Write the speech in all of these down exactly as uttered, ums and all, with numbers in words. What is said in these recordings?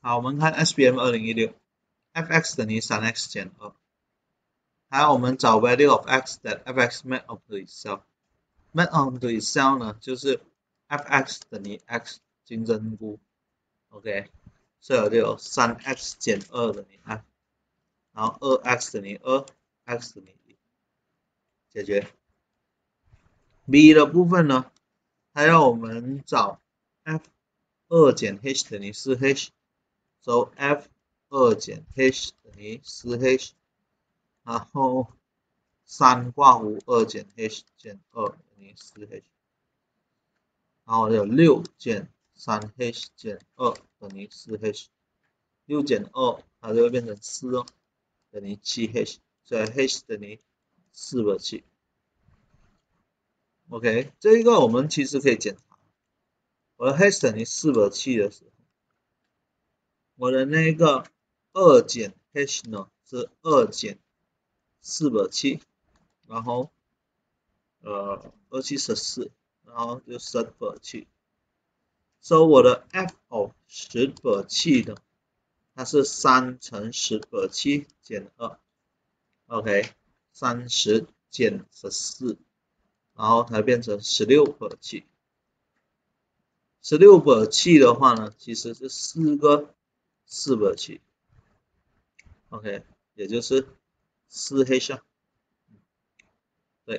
好，我们看 S B M 二零一六 f(x) 等于 三 x 减二。还有我们找 value of x that f(x) made onto itself。made onto itself 呢，就是 f(x) 等于 x 金针菇 ，OK， 所以我就有 三 x 减二等于 f， 然后 二 x 等于二 ，x 等于一，解决。B 的部分呢，它要我们找 f 二减 h 等于 四 h，so f 二减 h 等于 四 h， 然后三括弧二减 h 减二等于 四 h， 然后有六减 三 h 减二等于 四 h， 六减二它就会变成四哦，等于 七 h， 所以 h 等于四百七。OK， 这一个我们其实可以检查，我的 h 等于四百七的时候，我的那个二减 h 呢是二减四百七，然后呃二七十四，然后就十百七。所以我的 f of 十百七呢，它是三乘十百七减二 ，OK， 三十减十四，然后才变成十六百七。十六百七的话呢，其实是四个四百七 ，OK， 也就是四 h 啊，对，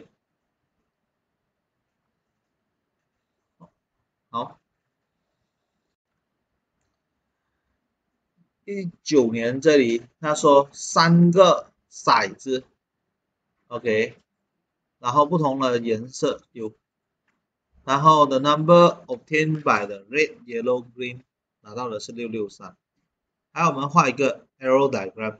好。第九年这里他说三个骰子 ，OK， 然后不同的颜色有，然后 the number obtained by the red, yellow, green 拿到的是六六三。还有我们画一个 arrow diagram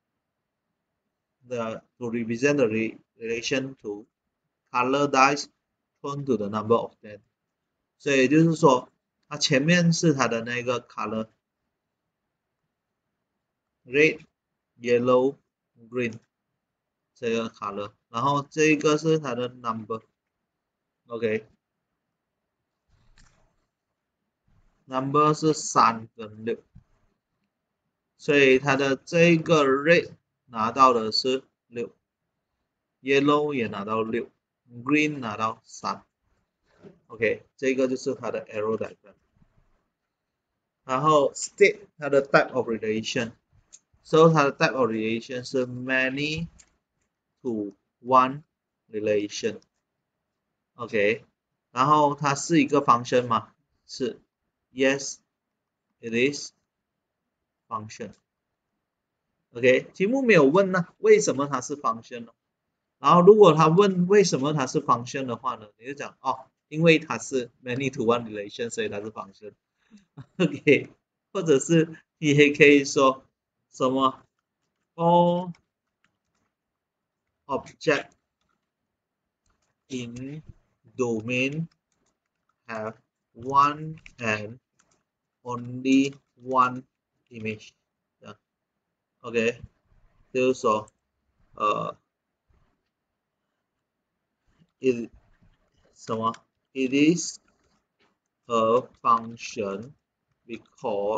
the to represent the relation to color dice thrown to the number of ten。所以就是说，它前面是它的那个 color red, yellow, green 这个 color， 然后这一个是它的 number，OK， number 是三跟六，所以它的这个 red 拿到的是六 ，yellow 也拿到六 ，green 拿到三 ，OK， 这个就是它的 arrow diagram。然后 state 它的 type of relation。So 它的 type of relation 是 many to one relation，OK， 然后它是一个 function 吗？是 ，yes it is function，OK， 题目没有问呢，为什么它是 function 呢？然后如果他问为什么它是 function 的话呢，你就讲哦，因为它是 many to one relation， 所以它是 function，OK， 或者是你也可以说什么 all object in domain have one and only one image， 这样 ，OK， 就是说，呃 ，it 什么 ，it is a function because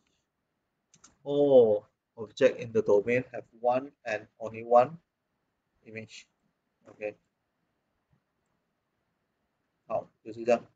all objects in the domain have one and only one image，OK， 好，就是这样。